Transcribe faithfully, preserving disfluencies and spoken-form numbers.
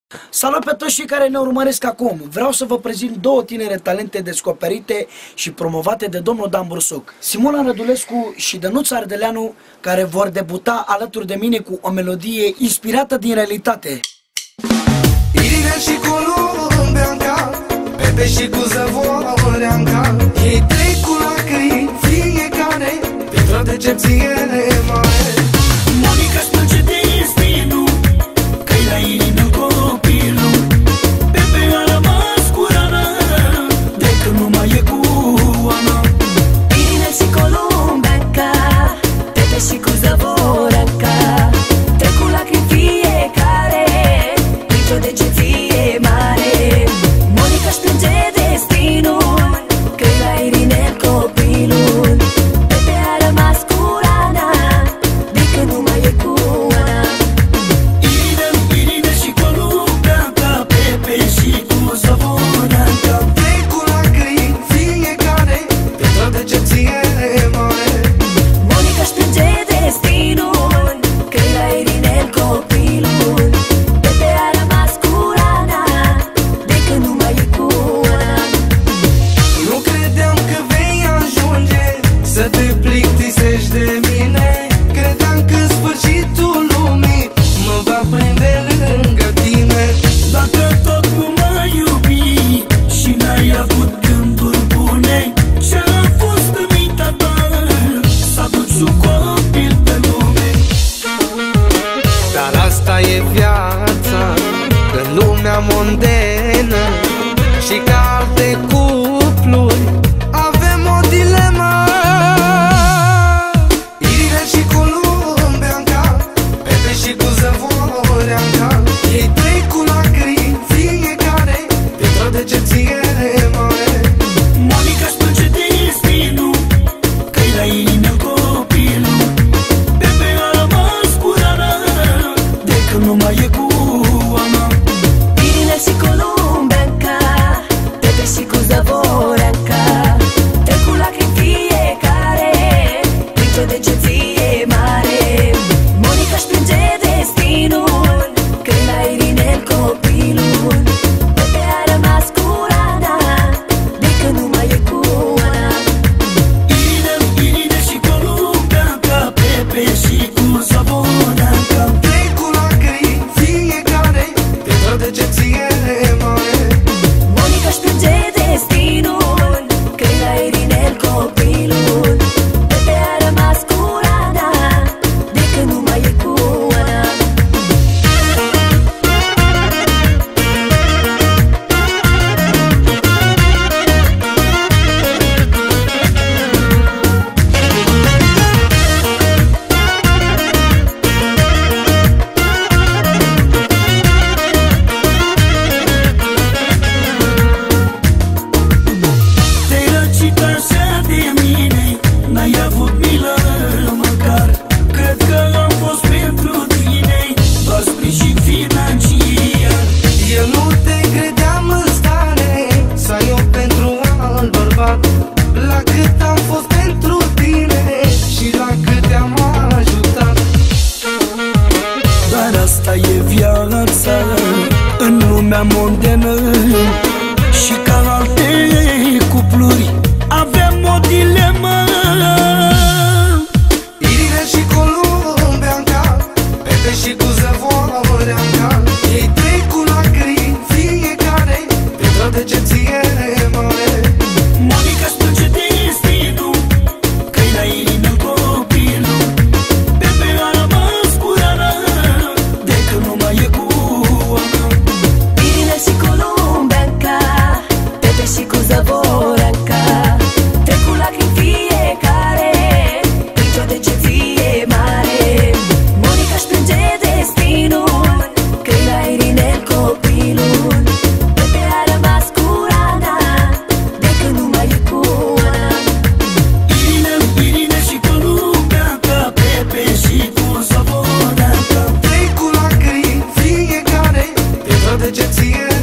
Salut pe toți cei care ne urmăresc acum! Vreau să vă prezint două tinere talente descoperite și promovate de domnul Dan Bursuc, Simona Rădulescu și Dănuț Ardeleanu, care vor debuta alături de mine cu o melodie inspirată din realitate. Irina și Columbeanca, Pepe și cu Zăvoreanca, ei trec cu lacrimi fiecare printr-o decepție mare. Monica spulge destinul, că-i la inimă copilul. Pepe a rămas cu rana, de când nu mai e cu Ana. Irina și Columbeanca, Pepe și cu Zăvoreanca, trec cu lacrimi fiecare printr-o decepție mare. Monica își plânge destinul, că-i la Irinel copilul. Pepe a rămas cu rana, de când nu mai e cu Ana. Irina, Irina și Columbeanca, Pepe și cu Zăvoreanca, Trec cu lacrimi fiecare printr-o decepție mare. Monica își plânge destinul, că-i la Irinel copilul. Pepe a rămas cu rana, de când nu mai e cu Ana. Nu credeam că vei ajunge să te plictisești de mine. Credeam că sfârșitul lumii mă va prinde lângă tine. dacă tot nu m-ai iubit și n-ai avut gânduri bune, ce-a fost în mintea ta să aduci un copil pe lume? Dar asta e viața în lumea mondenă, și ca alte cupluri avem o dilemă. Irina și Columbeanca, Pepe și cu Zăvoreanca, ei trec cu lacrimi fiecare printr-o decepție mare. Monica spulge destinul, că-i la inimă copilul. Pepe a rămas cu rana, de când nu mai e cu Ana. Irina și Columbeanca, Pepe și cu Zăvoreanca, trec cu lacrimi fiecare printr-o decepție mare. Monica își plânge destinul, că-i la Irinel copilul. Pepe a rămas cu rana, de când nu mai e cu Ana. Irina, Irina și Columbeanca, Pepe și cu Zăvoreanca, Trec cu lacrimi fiecare printr-o decepție mare. Monica își plânge destinul, că-i la Irinel copilul. Pepe a rămas cu rana, de când nu mai e cu Ana. te-ai răcit așa de mine, n-ai avut milă măcar. Cred că am fost pentru tine doar sprijin financiar. Eu nu te credeam în stare să ai eu pentru alt bărbat. La cât am fost pentru tine și la cât te-am ajutat. Dar asta e viața în lumea mondenă, și ca alte cupluri avem o dilemă. Irina și Columbeanca, Pepe și cu Zăvoreanca, ei trec cu lacrimi fiecare printr-o decepție mare. Monica spulge destinul, că-i la inimă copilul. Pepe a rămas cu rana, de când nu mai e cu Ana. Irina și Columbeanca, Pepe și cu Zăvoreanca, trec cu lacrimi fiecare printr-o decepție mare. Monica își plânge destinul, că-i la Irinel copilul. Pepe a rămas cu rana, de când nu mai e cu Ana. Irina, Irina și Columbeanca, Pepe și cu Zăvoreanca, Trec cu lacrimi fiecare printr-o decepție